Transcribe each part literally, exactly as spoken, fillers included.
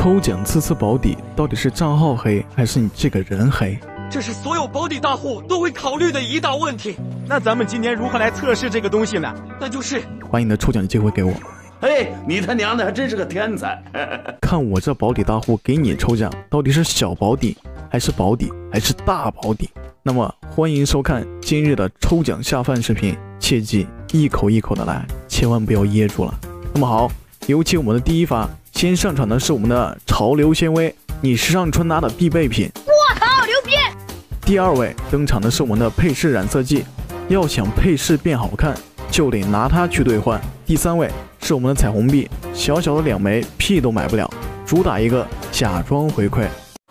抽奖次次保底，到底是账号黑还是你这个人黑？ 这是所有保底大户都会考虑的一大问题。 那咱们今天如何来测试这个东西呢？ 那就是把你的抽奖机会给我。 哎，你他娘的还真是个天才！ 看我这保底大户给你抽奖，到底是小保底还是保底还是大保底？那么欢迎收看今日的抽奖下饭视频，切记一口一口的来，千万不要噎住了。那么好，有请我们的第一发，先上场的是我们的潮流纤维，你时尚穿搭的必备品。 我靠，牛逼！ 第二位登场的是我们的配饰染色剂，要想配饰变好看，就得拿它去兑换。第三位是我们的彩虹币，小小的两枚屁都买不了，主打一个假装回馈。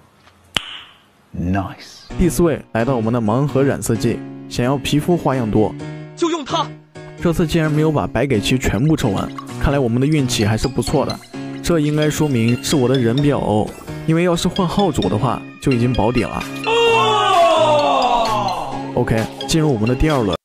Nice。 第四位来到我们的盲盒染色剂，想要皮肤花样多， 就用它。 这次竟然没有把白给期全部抽完，看来我们的运气还是不错的。这应该说明是我的人比较欧，因为要是换号主的话，就已经保底了。哦、OK， 进入我们的第二轮。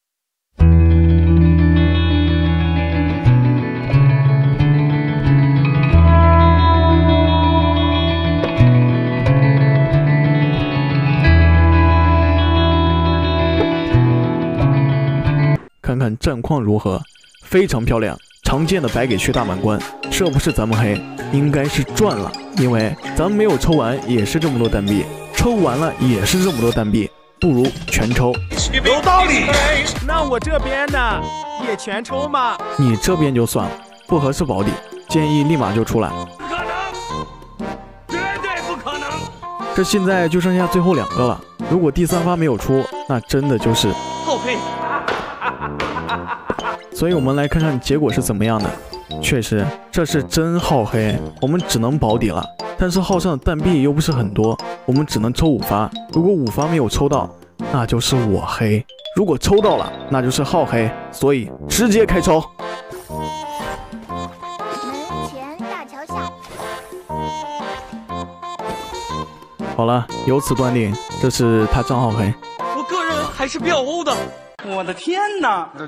看看战况如何，非常漂亮，常见的白给区大满贯，这不是咱们黑，应该是赚了，因为咱们没有抽完也是这么多单币，抽完了也是这么多单币，不如全抽。 有道理。 那我这边呢，也全抽吗？ 你这边就算了，不合适保底，建议立马就出来。 不可能，绝对不可能。 这现在就剩下最后两个了，如果第三发没有出，那真的就是好黑。 所以我们来看看结果是怎么样的。确实这是真号黑，我们只能保底了，但是号上的弹币又不是很多，我们只能抽五发，如果五发没有抽到，那就是我黑，如果抽到了，那就是号黑，所以直接开抽。 门前大桥下。 好了，由此断定这是他账号黑。 我个人还是比较欧的。 我的天哪！